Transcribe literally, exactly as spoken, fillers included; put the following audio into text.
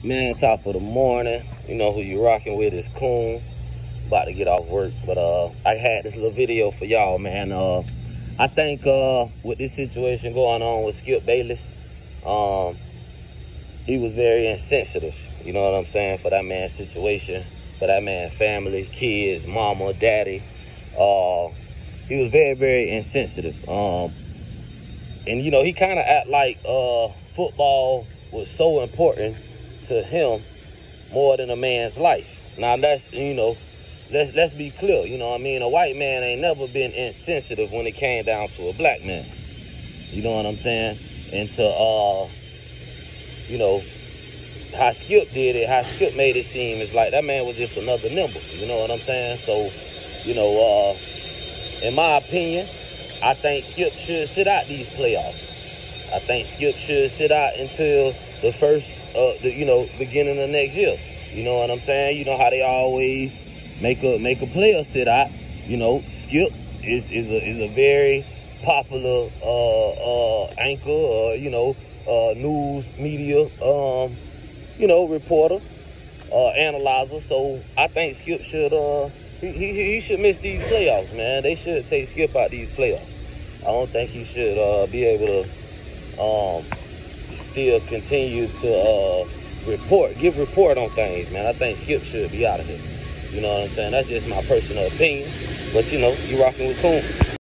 Man, top of the morning. You know who you rocking with is Coon. About to get off work, but uh, I had this little video for y'all, man. Uh, I think uh, with this situation going on with Skip Bayless, um, he was very insensitive. You know what I'm saying? For that man's situation, for that man's family, kids, mama, daddy. Uh, he was very, very insensitive. Um, and you know, he kind of act like uh, football was so important to him more than a man's life. Now that's, you know, let's let's be clear. You know what I mean? A white man ain't never been insensitive when it came down to a black man. You know what I'm saying? And to uh, you know, how Skip did it, how Skip made it seem is like that man was just another nimble. You know what I'm saying? So, you know, uh, in my opinion, I think Skip should sit out these playoffs. I think Skip should sit out until the first, uh, the, you know, beginning of next year. You know what I'm saying? You know how they always make a make a player sit out. You know, Skip is is a is a very popular uh, uh, anchor, or uh, you know, uh, news media, um, you know, reporter, uh, analyzer. So I think Skip should uh he, he he should miss these playoffs, man. They should take Skip out these playoffs. I don't think he should uh, be able to um, still continue to uh, report, give report on things, man. I think Skip should be out of here. You know what I'm saying? That's just my personal opinion. But, you know, you rocking with Coon.